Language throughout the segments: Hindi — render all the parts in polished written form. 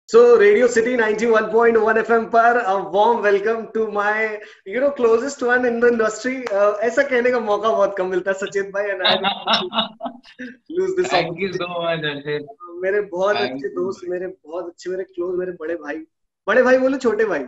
So Radio City 91.1 FM पर a warm welcome to my closest one in the industry. ऐसा कहने का मौका बहुत कम मिलता है सचेत भाई, and I lose this Thank you opportunity. so much, Arshit. मेरे बहुत Thank अच्छे you. दोस्त, मेरे बहुत अच्छे, मेरे क्लोज, मेरे बड़े भाई बोलो छोटे भाई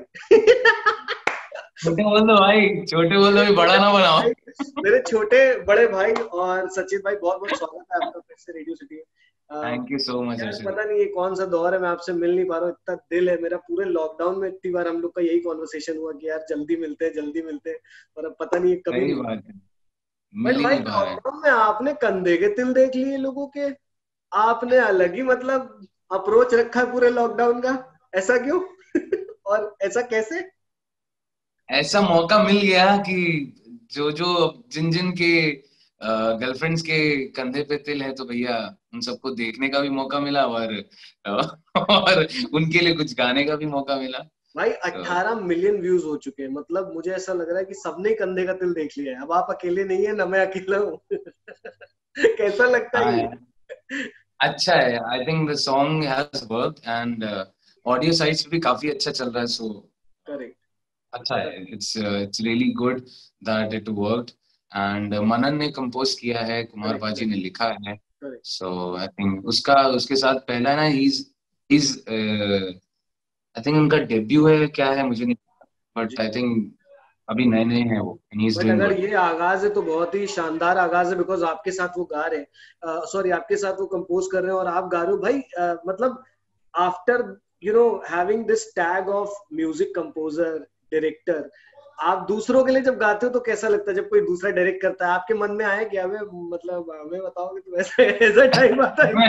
छोटे बोल दो भाई, छोटे बोल दो, बड़ा ना बनाओ। मेरे छोटे बड़े भाई और सचिन भाई, बहुत बहुत स्वागत है आपका फिर से Radio City. Thank you so much यार अर्षित। पता नहीं ये कौन सा दौर है, मैं आपसे मिल नहीं पा रहा हूँ, इतना दिल है मेरा। पूरे लॉकडाउन में इतनी बार हम लोग का यही कॉन्वर्सेशन हुआ कि यार जल्दी मिलते हैं, जल्दी मिलते हैं, और अब पता नहीं ये कभी सही नहीं। बात है, बट मिल ही भाई नहीं पा रहे हैं। लॉकडाउन में आपने कंधे के तिल देख लिए लोगों के, आपने अलग ही मतलब अप्रोच रखा है पूरे लॉकडाउन का, ऐसा क्यों और ऐसा कैसे? ऐसा मौका मिल गया कि जो जो जिन जिन के गर्लफ्रेंड्स के कंधे पे तिल है, तो भैया उन सबको देखने का भी मौका मिला और उनके लिए कुछ गाने का भी मौका मिला। भाई तो 18 मिलियन व्यूज हो चुके हैं, मतलब मुझे ऐसा लग रहा है कि सबने कंधे का तिल देख लिया है। अब आप अकेले नहीं है ना, मैं अकेला हूँ कैसा लगता है हाँ ये? यार, अच्छा है। I think the song has work and audio sites भी काफी अच्छा चल रहा है, सो करेक्ट। अच्छा है। It's really good that it worked. And Manan ने कंपोज किया है, कुमार करेक्ट। बाजी करेक्ट। ने लिखा है। करेक्ट। सो आई थिंक उसका उसके साथ पहला ना इज आई थिंक उनका डेब्यू है, क्या है मुझे नहीं, बट जी। आई थिंक अभी नए नए हैं वो, and he is but doing अगर गुड। ये आगाज है तो बहुत ही शानदार आगाज है, बिकॉज आपके साथ वो गा रहे हैं, सॉरी आपके साथ वो कंपोज कर रहे हैं और आप गा रहे हो भाई। मतलब after having this tag of music composer, director, आप दूसरों के लिए जब गाते हो तो कैसा लगता है जब कोई दूसरा डायरेक्ट करता है? आपके मन में आया क्या? हमें मतलब हमें बताओगे तो ऐसा ऐसा टाइम आता है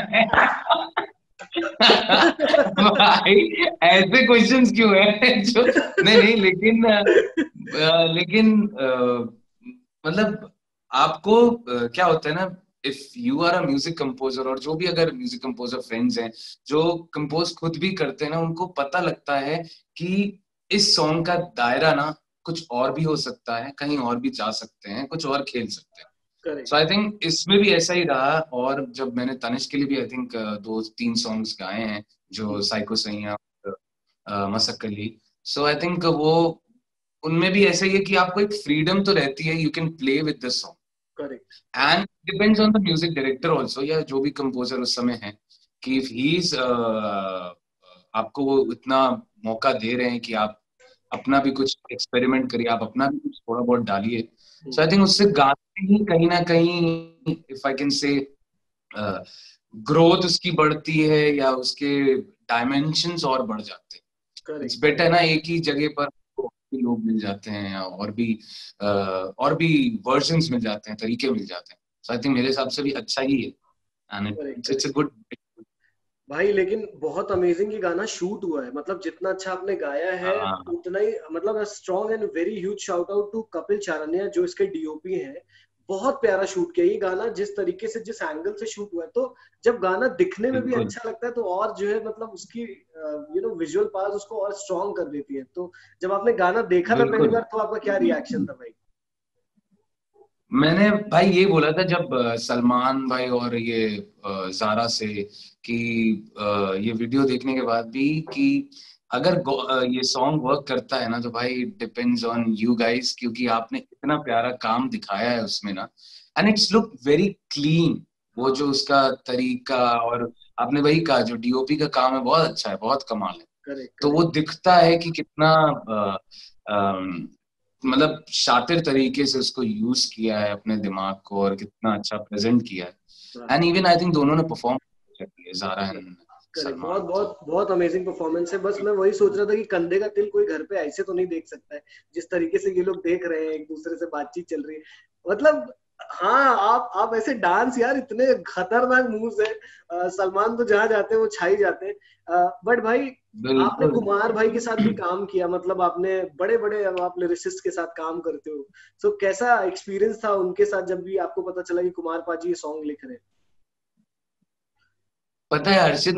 भाई ऐसे क्वेश्चंस क्यों है जो, नहीं नहीं, लेकिन लेकिन मतलब आपको क्या होता है ना, if you are a music composer, और जो भी अगर म्यूजिक कंपोजर फ्रेंड्स हैं जो कंपोज खुद भी करते हैं ना, उनको पता लगता है कि इस सॉन्ग का दायरा ना कुछ और भी हो सकता है, कहीं और भी जा सकते हैं, कुछ और खेल सकते हैं। करेक्ट। सो आई थिंक इसमें भी ऐसा ही रहा। और जब मैंने तनिष्क के लिए भी आई थिंक दो तीन सॉन्ग्स गाए हैं, जो साइको सैया, मसक्कली, सो आई थिंक वो उनमें भी ऐसा ही है कि आपको एक फ्रीडम तो रहती है, you can play with the song, correct. And depends on the music director also, या जो भी कंपोजर उस समय है, कि इफ ही इज आपको वो इतना मौका दे रहे हैं कि आप अपना भी कुछ एक्सपेरिमेंट करिए, आप अपना भी कुछ थोड़ा बहुत डालिए। सो आई थिंक उससे गाने ही कहीं ना कहीं, if I can say, growth उसकी बढ़ती है, या उसके डायमेंशंस और बढ़ जाते हैं। It's correct. बेटर ना एक ही जगह पर भी लोग मिल जाते हैं, या और भी वर्जन्स मिल जाते हैं, तरीके मिल जाते हैं। सो आई थिंक मेरे हिसाब से भी अच्छा ही है, and correct. It's a correct good. भाई, लेकिन बहुत अमेजिंग ये गाना शूट हुआ है, मतलब जितना अच्छा आपने गाया है हाँ उतना ही, मतलब strong and very huge shout out to Kapil Charniya जो इसके डीओपी हैं। बहुत प्यारा शूट किया ये गाना, जिस तरीके से, जिस एंगल से शूट हुआ है, तो जब गाना दिखने में भी बिल्कुल अच्छा लगता है तो और जो है मतलब उसकी विजुअल पार्ट उसको और स्ट्रॉन्ग कर देती है। तो जब आपने गाना देखा था पहली बिल्कुल। बार तो आपका क्या रिएक्शन था भाई? मैंने भाई ये बोला था जब सलमान भाई और ये जारा से, कि ये वीडियो देखने के बाद भी, कि अगर ये सॉन्ग वर्क करता है ना, तो भाई डिपेंड्स ऑन यू गाइस, क्योंकि आपने इतना प्यारा काम दिखाया है उसमें ना, and it's look very clean. वो हाँ। जो उसका तरीका, और आपने वही कहा, जो डीओपी का काम है बहुत अच्छा है, बहुत कमाल है। करेक्ट। तो वो करेक्ट। दिखता है कि कितना मतलब शातिर तरीके से उसको यूज किया है अपने दिमाग को, और कितना अच्छा प्रेजेंट किया है। हाँ। एंड इवन आई थिंक दोनों ने परफॉर्म किया है, जारा एंड करेक्ट। बहुत सलमान। तो बहुत बहुत अमेजिंग परफॉर्मेंस है। बस मैं वही सोच रहा था कि कंधे का तिल कोई घर पे ऐसे तो नहीं देख सकता है जिस तरीके से ये लोग देख रहे हैं, एक दूसरे से बातचीत चल रही है, मतलब। हाँ, आप ऐसे डांस, यार इतने खतरनाक मूव्स है। सलमान तो जहाँ जाते हैं वो छा ही जाते हैं। बट भाई आपने बिल्कुल। कुमार भाई के साथ भी काम किया, मतलब आपने बड़े बड़े, आप लिरिसिस्ट के साथ काम करते हो। सो कैसा एक्सपीरियंस था उनके साथ जब भी आपको पता चला कि कुमार पाजी ये सॉन्ग लिख रहे हैं? पता है हर्षित,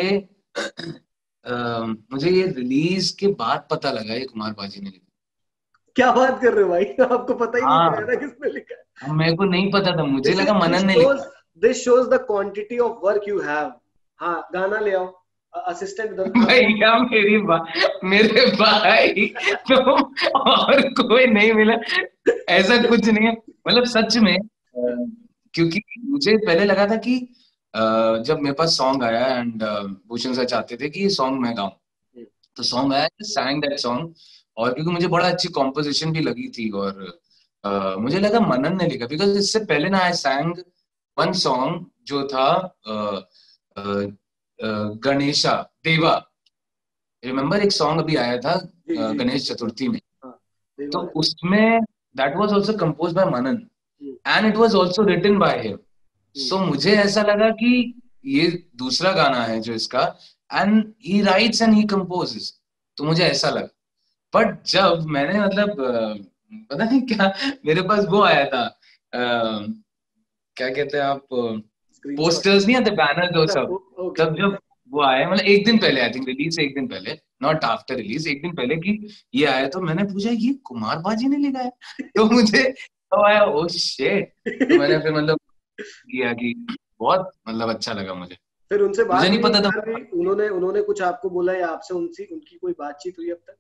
मुझे ये रिलीज के बाद पता लगा ये कुमार बाजी ने लिखा। क्या बात कर रहे हो भाई आपको पता ही नहीं था हाँ, गाना किसने लिखा है? अब मेरे को नहीं पता था, मुझे दिस इज लगा दिस मनन ने शोज लिखा। This shows the quantity of work you have. हाँ, गाना ले आओ। असिस्टेंट भैया मेरे भाई तो और कोई नहीं मिला, ऐसा कुछ नहीं है। मतलब सच में क्योंकि मुझे पहले लगा था कि जब मेरे पास सॉन्ग आया एंड भूषण सर चाहते थे कि ये सॉन्ग मैं गाऊं, तो सॉन्ग आया, सैंग दैट सॉन्ग। और क्योंकि मुझे बड़ा अच्छी कॉम्पोजिशन भी लगी थी और मुझे लगा मनन ने लिखा, बिकॉज इससे पहले ना आई सैंग वन सॉन्ग जो था अ, गणेशा देवा। रिमेम्बर एक सॉन्ग अभी आया था जी जी गणेश चतुर्थी में, हाँ तो देवा है। उसमें that was also compose by Manan hmm, and it was also written by him. Hmm, so मुझे ऐसा लगा कि ये दूसरा गाना है जो इसका, and he writes and he composes, तो मुझे ऐसा लगा। बट जब मैंने मतलब पता नहीं क्या मेरे पास वो आया था, क्या कहते हैं आप, स्क्रीनशॉट। पोस्टर्स नहीं आते, बैनर वो अच्छा सब। ओके तब जब वो आए, मतलब एक दिन पहले, आई थिंक रिलीज से एक दिन पहले, नॉट आफ्टर रिलीज, एक दिन पहले कि ये आया, तो मैंने पूछा ये कुमार बाजी ने लिखा है। तो मुझे तो आया ओ शिट। तो मैंने फिर मतलब किया कि बहुत मतलब अच्छा लगा मुझे। फिर उनसे मुझे बात नहीं हुई पता एक बार भी, था। उन्होंने उन्होंने कुछ आपको बोला या आपसे उनसी उनकी कोई बातचीत हुई अब तक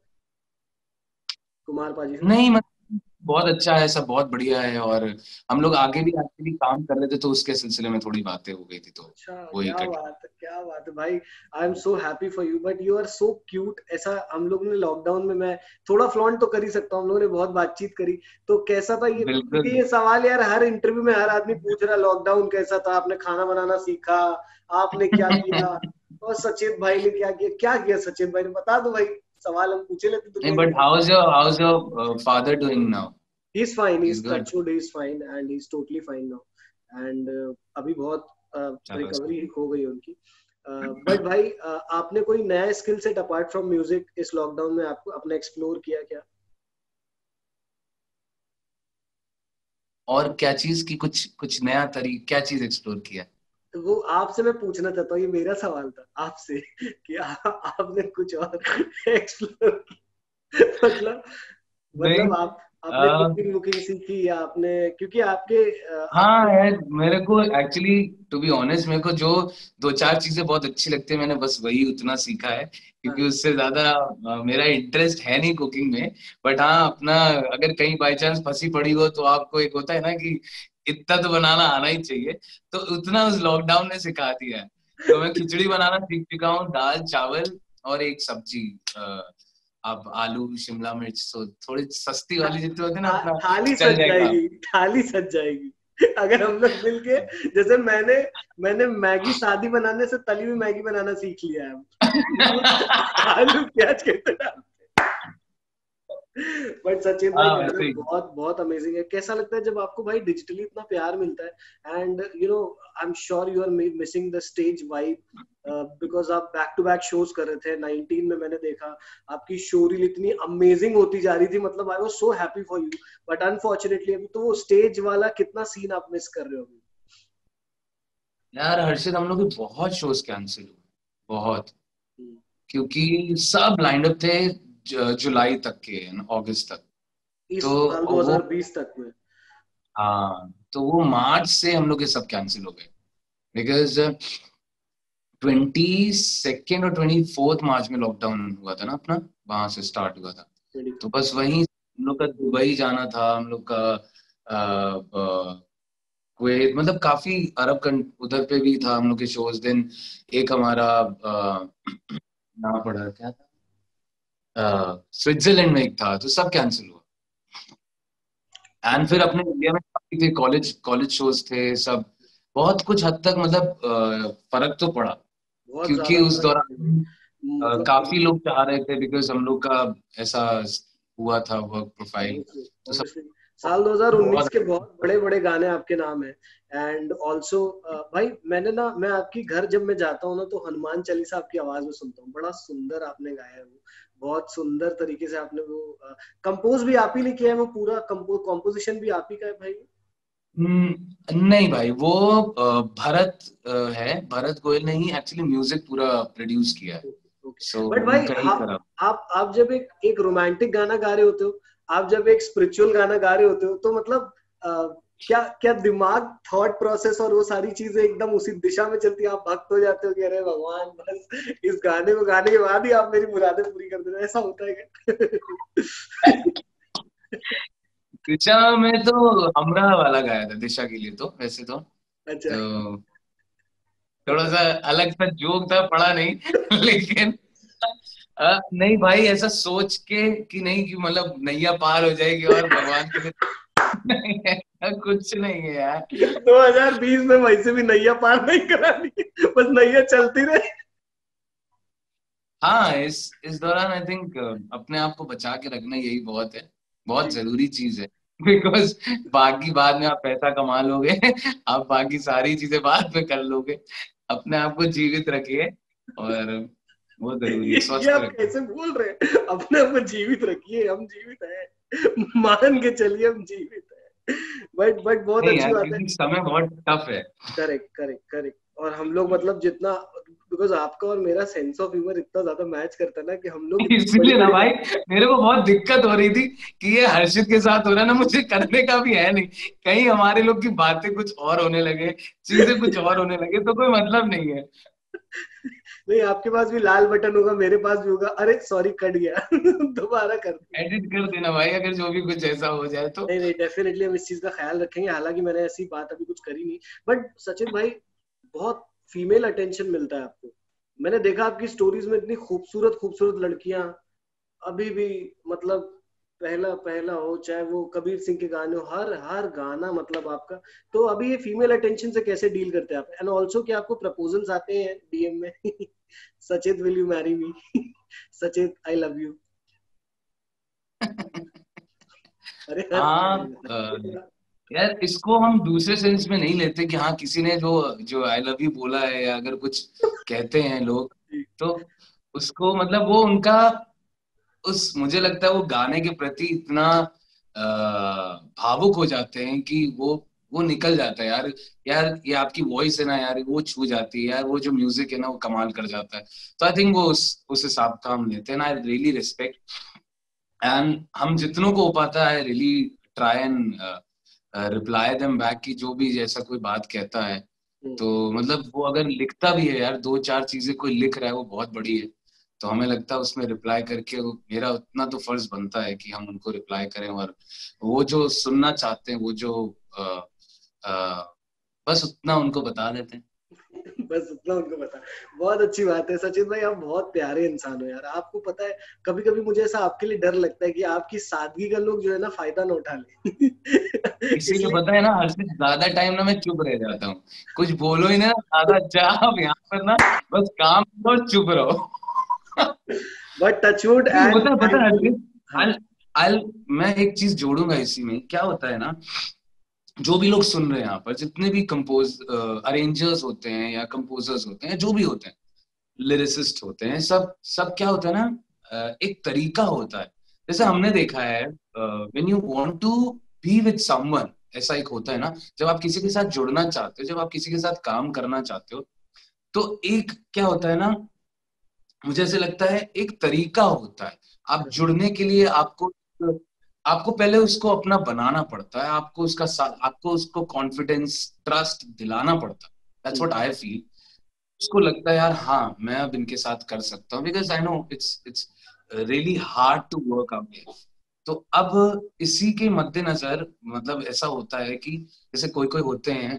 कुमार पाजी से? नहीं मतलब बहुत अच्छा है, सब बहुत बढ़िया है, और हम लोग आगे भी एक्चुअली काम कर रहे थे, तो उसके सिलसिले में थोड़ी बातें हो गई थी, तो अच्छा वही कर। क्या बात है भाई। I am so happy for you but you are so cute. ऐसा हम लोग ने लॉकडाउन में, मैं थोड़ा फ्लॉन्ट तो कर ही सकता हूँ, हम लोगों ने बहुत बातचीत करी। तो कैसा था ये, बिल्कुल। क्योंकि ये सवाल यार हर इंटरव्यू में हर आदमी पूछ रहा है, लॉकडाउन कैसा था, आपने खाना बनाना सीखा, आपने क्या किया, और सचेत भाई ने क्या किया सचेत भाई ने, बता दो भाई। सवाल हम पूछे लेते नहीं दुनिया बट के। How's your father doing now? He's fine. Is He's good? touch wood. He's fine and he's totally fine now. And अभी बहुत चलो रिकवरी हो गई उनकी। बट भाई आपने कोई नया skill set apart from music इस लॉकडाउन में आपको अपने एक्सप्लोर किया क्या? और क्या चीज की, कुछ कुछ नया तरीका, क्या चीज एक्सप्लोर किया? तो वो आपसे मैं पूछना चाहता हूँ, ये मेरा सवाल था आपसे कि आपने कुछ और एक्सप्लोर मतलब नहीं। मतलब आप आपने कुकिंग वुकिंग सीखी या आपने, क्योंकि आपके हाँ आपके यार, मेरे को एक्चुअली टू बी ऑनेस्ट, मेरे को जो दो चार चीजें बहुत अच्छी लगती है, मैंने बस वही उतना सीखा है, क्योंकि हाँ उससे ज्यादा मेरा इंटरेस्ट है नहीं कुकिंग में। बट हाँ, अपना अगर कहीं बाई चांस फंसी पड़ी हो, तो आपको एक होता है ना कि इतना तो बनाना आना ही चाहिए, तो उतना उस लॉकडाउन ने सिखा दिया है। तो मैं खिचड़ी बनाना सीख चुका हूँ, दाल चावल और एक सब्जी, अब आलू शिमला मिर्च, तो थोड़ी सस्ती वाली जितनी होती है ना अपना, थाली चल सज जाएगा। जाएगी, थाली सज जाएगी अगर हम लोग मिलके। जैसे मैंने मैगी सादी बनाने से तली हुई मैगी बनाना सीख लिया है। उसमें आलू प्याज कैसे डाल। बट सचिन भाई हाँ वैसे गाना ही। बहुत बहुत अमेजिंग है। कैसा लगता है जब आपको भाई डिजिटली इतना प्यार मिलता है, and I am sure you are missing the stage vibe, because आप बैक टू बैक शोज कर रहे थे। 19 में मैंने देखा आपकी शो रील इतनी अमेजिंग होती जा रही थी, मतलब I was so happy for you. But unfortunately अभी तो वो स्टेज वाला कितना सीन आप मिस कर रहे हो अभी। यार हर्षित, हम लोग के बहुत शोज कैंसिल हुए, बहुत, हम्म, क्योंकि सब लाइंड अप थे जुलाई तक के, अगस्त तक। इस तो साल वो, 2020 तक में। हाँ तो वो मार्च से हम लोग के सब कैंसिल हो गए, बिकॉज 22 और 24 मार्च में लॉकडाउन हुआ था ना अपना, वहां से स्टार्ट हुआ था। तो 24। बस वही हम लोग का दुबई जाना था, हम लोग का कुवैत, मतलब काफी उधर पे भी था हम लोग के शोज दिन। एक हमारा नाम पड़ा क्या था, स्विट्जरलैंड में एक था, तो सब कैंसिल हुआ। एंड फिर अपने इंडिया में काफी थे, कॉलेज कॉलेज शोज थे सब, बहुत कुछ हद तक मतलब फर्क तो पड़ा, बहुत क्योंकि ज्यादा उस फर्क पड़ेगा दौरान मतलब। काफी लोग चाह रहे थे, बिकॉज हम लोग का ऐसा हुआ था वर्क प्रोफाइल, ऑब्वियसली तो सब ऑब्वियसली साल 2019 बहुत। के बहुत बड़े बड़े गाने आपके नाम है। एंड ऑल्सो भाई मैं आपकी घर जब मैं जाता हूँ ना, तो हनुमान चालीसा आपकी आवाज में सुनता हूँ। बड़ा सुंदर आपने गाया है वो, बहुत सुंदर तरीके से आपने वो कंपोज भी आप ही ने किया है, वो पूरा कंपोजिशन भी आप ही का है भाई? नहीं भाई, वो भरत है, भरत गोयल ने ही एक्चुअली म्यूजिक पूरा प्रोड्यूस किया है। ओके। सो बट भाई उनका ही करा। आप जब एक रोमांटिक गाना गा रहे होते हो, आप जब एक स्पिरिचुअल गाना गा रहे होते हो, तो मतलब क्या क्या दिमाग, थॉट प्रोसेस और वो सारी चीजें एकदम उसी दिशा में चलती है, आप भक्त हो जाते हो कि अरे भगवान बस इस गाने को गाने के बाद ही आप मेरी मुरादें पूरी कर देना, ऐसा होता है क्या? दिशा में तो हमरा वाला गाया था दिशा के लिए, तो वैसे अच्छा। तो थोड़ा सा अलग सा जोक था, पड़ा नहीं लेकिन नहीं भाई, ऐसा सोच के कि नहीं कि मतलब नैया पार हो जाएगी और भगवान के लिए नहीं, ऐसा कुछ नहीं है यार। 2020 में वैसे भी नैया पार नहीं करानी, बस नैया चलती रहे। हाँ, इस दौरान आई थिंक अपने आप को बचा के रखना यही बहुत है, बहुत जी। जरूरी चीज है। बिकॉज बाकी बाद में आप पैसा कमा लोगे, आप बाकी सारी चीजें बाद में कर लोगे। अपने आप को जीवित रखिए, और वो जरूरी है, ये स्वस्थ आप रखिए। कैसे बोल रहे हैं? अपने आप को जीवित रखिए, हम जीवित हैं, मान के चलिए हम जीवित हैं। बट बहुत नहीं अच्छी यार, बात है। क्योंकि समय बहुत टफ है। Correct correct correct. और हम लोग मतलब जितना, बिकॉज आपका और मेरा सेंस ऑफ ह्यूमर इतना ज्यादा मैच करता है ना कि हम लोग इतनी बड़ी इसीलिए ना बड़ी भाई, बात। मेरे को बहुत दिक्कत हो रही थी कि ये हर्षित के साथ हो रहा है ना, मुझे करने का भी है नहीं, कहीं हमारे लोग की बातें कुछ और होने लगे, चीजें कुछ और होने लगे, तो कोई मतलब नहीं है। नहीं, आपके पास भी लाल बटन होगा, मेरे पास भी होगा, अरे सॉरी कट गया, दोबारा कर दिया। एडिट कर देना भाई, अगर जो भी कुछ ऐसा हो जाए तो। नहीं नहीं, डेफिनेटली हम इस चीज का ख्याल रखेंगे, हालांकि मैंने ऐसी बात अभी कुछ करी नहीं। बट सचिन भाई, बहुत फीमेल अटेंशन मिलता है आपको। मैंने देखा आपकी स्टोरीज में इतनी खूबसूरत खूबसूरत लड़कियां अभी भी, मतलब पहला पहला हो, चाहे वो कबीर सिंह के गाने हो, हर हर गाना मतलब आपका। तो अभी ये फीमेल अटेंशन से कैसे डील करते हैं आप? एंड ऑल्सो क्या आपको प्रपोजल्स आते हैं डीएम में? सचेत विल यू मैरी मी? सचेत आई लव यू? अरे हंस हाँ, रहे हैं। यार इसको हम दूसरे सेंस में नहीं लेते कि हाँ किसी ने जो जो आई लव यू बोला है, या अगर कुछ कहते हैं लोग, जी। तो उसको मतलब वो उनका उस, मुझे लगता है वो गाने के प्रति इतना भावुक हो जाते हैं कि वो निकल जाता है यार। यार ये आपकी वॉइस है ना यार, वो छू जाती है यार, वो जो म्यूजिक है ना वो कमाल कर जाता है। तो आई थिंक वो उस हिसाब का हम लेते हैं ना, आई रियली रिस्पेक्ट। एंड हम जितनों को हो पाता है really try and reply them back, कि जो भी जैसा कोई बात कहता है, हम्म। तो मतलब वो अगर लिखता भी है यार, दो चार चीजें कोई लिख रहा है वो बहुत बड़ी है, तो हमें लगता है उसमें रिप्लाई करके मेरा उतना तो फर्ज बनता है कि हम उनको रिप्लाई करें, और वो जो सुनना चाहते हैं, वो जो बस उतना उनको बता देते हैं। बस उतना उनको पता। बहुत अच्छी बात है सचिन भाई, आप बहुत प्यारे इंसान हो यार। आपको पता है, कभी कभी मुझे ऐसा आपके लिए डर लगता है कि आपकी सादगी का लोग जो है ना फायदा ना उठा ले। इसीलिए इसलिए। पता है ना, हर से ज्यादा टाइम ना मैं चुप रह जाता हूँ, कुछ बोलो ही ना ज्यादा, अच्छा आप यहाँ पर ना बस काम करो और चुप रहो। बट टचवुड नहीं एंड होता है, पता है थैंकफुली। हर्षित, हाँ। I'll- I'll- मैं एक चीज जोड़ूंगा इसी में, क्या होता है ना, जो भी लोग सुन रहे हैं यहाँ पर, जितने भी कंपोज अरेंजर्स होते हैं या कंपोजर्स होते हैं, जो भी होते हैं, लिरिसिस्ट होते हैं, सब सब क्या होता है ना, एक तरीका होता है। जैसे हमने देखा है, when you want to be with someone, ऐसा एक होता है ना, जब आप किसी के साथ जुड़ना चाहते हो, जब आप किसी के साथ काम करना चाहते हो, तो एक क्या होता है ना, मुझे ऐसे लगता है एक तरीका होता है। आप जुड़ने के लिए आपको आपको पहले उसको अपना बनाना पड़ता है, आपको उसको कॉन्फिडेंस, ट्रस्ट दिलाना पड़ता है। That's what I feel. उसको लगता है यार हाँ मैं अब इनके साथ कर सकता हूँ, because I know it's really hard to work out. तो अब इसी के मद्देनजर मतलब ऐसा होता है कि जैसे कोई कोई होते हैं,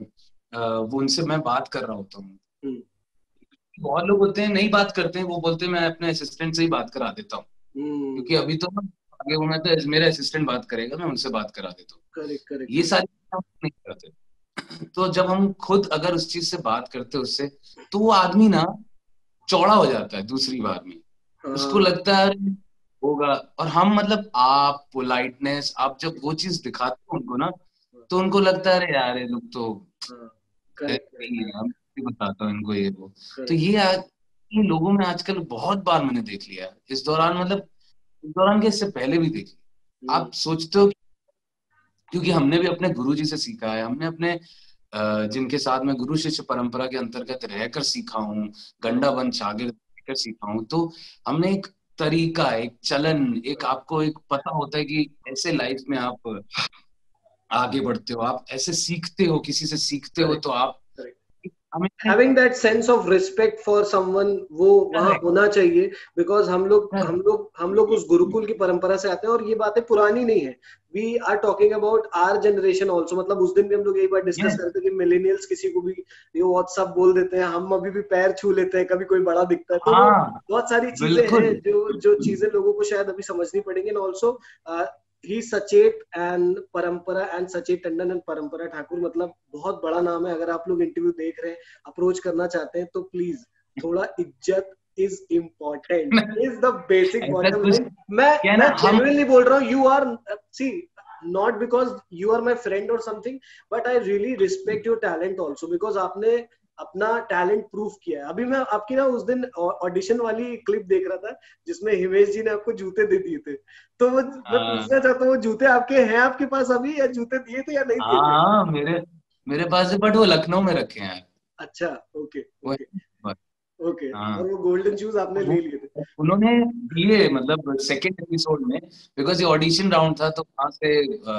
वो उनसे मैं बात कर रहा होता हूँ, बहुत लोग होते हैं नहीं बात करते हैं, वो बोलते हैं मैं अपने असिस्टेंट से ही बात करा देता हूँ, क्योंकि अभी तो ना आगे होना, तो मेरा असिस्टेंट बात करेगा, मैं उनसे बात करा देता हूँ। Correct correct. ये सारी चीजें हम नहीं करते। तो जब हम खुद अगर उस चीज से बात करते हैं उससे, तो वो आदमी ना चौड़ा हो जाता है दूसरी बार में, उसको हाँ लगता है होगा। और हम मतलब आप पोलाइटनेस, आप जब वो चीज दिखाते हो उनको ना, तो उनको लगता है अरे यार ये लोग तो हाँ। करेक्ट ऐसे ही करेक्ट है, हम भी बताता हूँ इनको ये वो। तो करेक्ट। ये इन लोगों में आजकल बहुत बार मैंने देख लिया है इस दौरान, मतलब इस दौरान के इससे पहले भी देख लिया। आप सोचते हो, क्योंकि हमने भी अपने गुरु जी से सीखा है, हमने अपने जिनके साथ मैं गुरु शिष्य परंपरा के अंतर्गत रहकर सीखा हूँ, गंडा बन शागिर्द रहकर सीखा हूँ, तो हमने एक तरीका, एक चलन, एक आपको एक पता होता है कि ऐसे लाइफ में आप आगे बढ़ते हो, आप ऐसे सीखते हो, किसी से सीखते हो, तो आप हमें having that sense of respect for someone, वो वहां होना चाहिए। बिकॉज हम लोग उस गुरुकुल की परंपरा से आते हैं, और ये बातें पुरानी नहीं है। We are talking about our generation also. मतलब उस दिन भी हम लोग यही बात डिस्कस करते हैं कि मिलेनियल्स किसी को भी ये व्हाट्सअप बोल देते हैं, हम अभी भी पैर छू लेते हैं कभी कोई बड़ा दिखता है। तो वो हाँ बहुत सारी चीजें हैं बिल्कुल। जो जो चीजें लोगों को शायद अभी समझनी पड़ेंगी। एंड ऑल्सो ही सचेत एंड परंपरा एंड सचेत टंडन एंड परंपरा ठाकुर, मतलब बहुत बड़ा नाम है। अगर आप लोग इंटरव्यू देख रहे हैं, अप्रोच करना चाहते हैं, तो प्लीज थोड़ा इज्जत is important, is the basic ऐसा बॉटम कुछ लाइन। मैं क्या है ना, मैं हम जेन्युइनली बोल रहा हूँ, you are see not because you are my friend और something, but I really respect your talent also, because आपने अपना टैलेंट प्रूव किया है। अभी मैं आपकी ना उस दिन ऑडिशन वाली क्लिप देख रहा था, जिसमें हिमेश जी ने आपको जूते दे दिए थे। तो मैं पूछना चाहता हूँ, वो जूते आपके हैं आपके पास अभी, या जूते दिए थे या नहीं दिए थे? हाँ मेरे मेरे पास है, बट वो लखनऊ में रखे हैं। अच्छा, ओके वो ओके है, ओके। हाँ। और वो गोल्डन शूज आपने वो ले लिए थे? उन्होंने दिए, मतलब सेकेंड एपिसोड में, बिकॉज ये ऑडिशन राउंड था, तो वहां से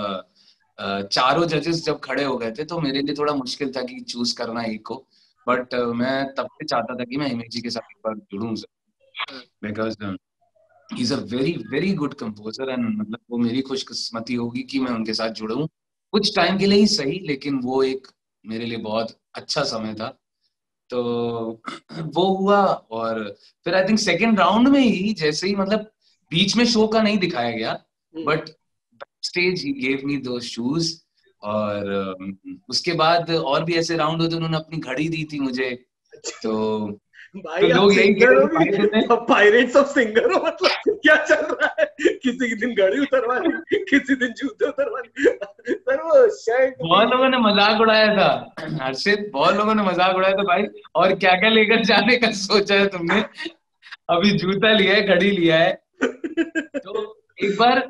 चारों जजेस जब खड़े हो गए थे, तो मेरे लिए थोड़ा मुश्किल था कि चूज करना एक को। बट मैं तब से चाहता था कि मैं हिमेश जी के साथ एक बार जुड़ूं, because he is a very very good composer, and मतलब वो मेरी खुशकिस्मती होगी कि मैं उनके साथ जुड़ूं, कुछ टाइम के लिए ही सही, लेकिन वो एक मेरे लिए बहुत अच्छा समय था। तो वो हुआ, और फिर आई थिंक सेकेंड राउंड में ही, जैसे ही मतलब बीच में शो का नहीं दिखाया गया, but stage he gave me दो शूज। और उसके बाद और भी ऐसे राउंड होते, उन्होंने अपनी घड़ी दी थी मुझे। तो तो भाई, आप लोग यही कह सिंगर रहे हो थे, भी, भाई तुमने पायरेट्स ऑफ सिंगर हो, मतलब क्या चल रहा है? किसी दिन घड़ी उतरवा ली, किसी दिन जूते उतरवा ली, सर वो शर्ट भी। बहुत लोगों ने मजाक उड़ाया था, हर्षित, बहुत लोगों ने मजाक उड़ाया था भाई, और क्या क्या लेकर जाने का सोचा है तुमने? अभी जूता लिया है, घड़ी लिया है। तो एक बार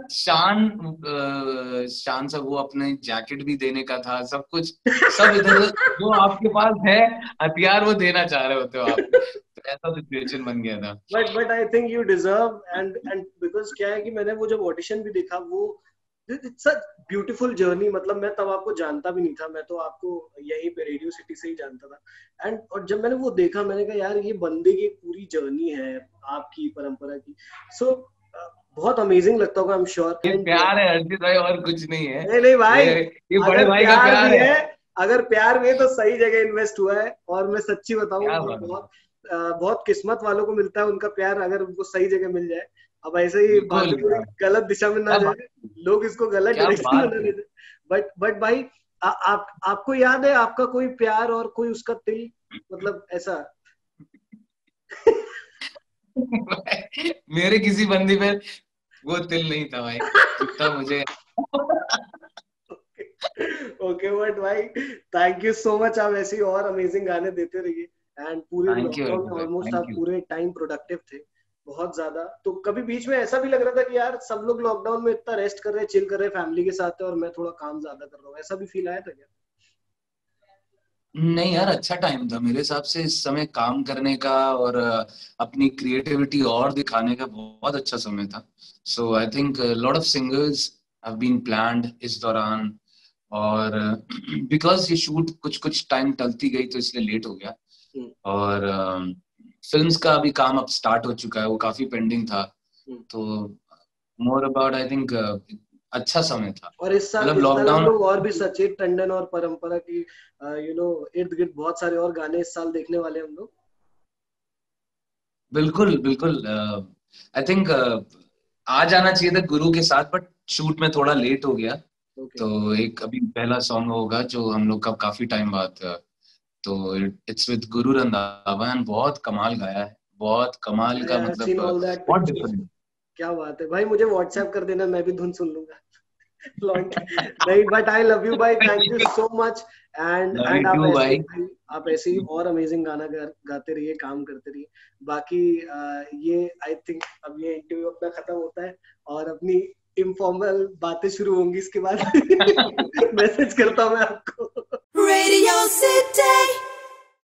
शान सब, वो अपने जैकेट भी देने का था, सब कुछ, सब इधर जो आपके पास है हथियार, वो देना चाह रहे होते हो आप, तो ऐसा सिचुएशन बन गया था। But I think you deserve, and because क्या है कि मैंने वो जब ऑडिशन भी देखा, वो इट्स अ ब्यूटीफुल जर्नी। मतलब मैं तब आपको जानता भी नहीं था, मैं तो आपको यहीं पे रेडियो सिटी से ही जानता था। एंड और जब मैंने वो देखा, मैंने कहा यार, ये बंदे की पूरी जर्नी है आपकी परंपरा की। सो बहुत अमेजिंग लगता होगा, आई एम श्योर। ये एंड प्यार है हर्षित भाई, और कुछ नहीं है। नहीं नहीं भाई, ये बड़े अगर भाई का प्यार भी प्यार है। है, अगर प्यार भी है तो सही जगह इन्वेस्ट हुआ है। और मैं सच्ची बताऊं, क्या ये बात है। बहुत किस्मत वालों को मिलता है उनका प्यार, अगर उनको सही जगह मिल जाए। अब ऐसे ही बिल्कुल बातें थोड़ी यार, गलत दिशा में ना क्या जाए, बात, लोग इसको गलत क्या डायरेक्शन में बात ना है। ले जाए। बट भाई, आपको याद है आपका कोई प्यार और कोई उसका तिल, मतलब ऐसा? मेरे किसी बंदी पे वो तिल नहीं था भाई, जितना मुझे ओके, बट भाई, थैंक यू सो मच। आप ऐसे ही और अमेजिंग गाने देते रहिए। एंड पूरे थैंक यू लॉकडाउन में भाई, ऑलमोस्ट थैंक आप यू। पूरे टाइम प्रोडक्टिव थे, बहुत ज्यादा। तो कभी बीच में ऐसा भी लग रहा था कि यार, सब लोग लॉकडाउन में इतना रेस्ट कर रहे हैं, चिल कर रहे हैं फैमिली के साथ है, और मैं थोड़ा काम ज्यादा कर रहा हूँ, ऐसा भी फील आया था क्या? नहीं यार, अच्छा टाइम था मेरे हिसाब से इस समय काम करने का, और अपनी क्रिएटिविटी और दिखाने का बहुत अच्छा समय था। So I think lot of singers have been planned इस दौरान, और बिकॉज ये शूट कुछ कुछ टाइम टलती गई, तो इसलिए लेट हो गया। हम्म, और फिल्म्स का अभी काम अब स्टार्ट हो चुका है, वो काफी पेंडिंग था। हम्म। तो मोर अबाउट आई थिंक अच्छा समय था, और मतलब इस साल हम लॉकडाउन। लोग और भी सचेत टंडन और परंपरा की इर्द गिर्द बहुत सारे और गाने इस साल देखने वाले हैं हम लोग। बिल्कुल बिल्कुल, आई थिंक आ जाना चाहिए था गुरु के साथ, बट शूट में थोड़ा लेट हो गया। ओके। तो एक अभी पहला सॉन्ग होगा जो हम लोग का काफी टाइम बाद, तो it's with Guru Randhawa, and बहुत कमाल गाया है, बहुत कमाल आई का, हैव मतलब सीन ऑल दैट बहुत पिक्चर्स। डिफरेंट। क्या बात है भाई, मुझे व्हाट्सएप कर देना, मैं भी धुन सुन लूंगा। लॉन्च नहीं, बट आई लव यू भाई, thank you so much. Love you and आप टू ऐसे ही भाई। भाई, आप ऐसे ही और अमेजिंग गाना गाते रहिए, काम करते रहिए। बाकी ये आई थिंक अब ये इंटरव्यू अपना खत्म होता है, और अपनी इनफॉर्मल बातें शुरू होंगी इसके बाद। मैसेज करता हूँ मैं आपको। Radio city.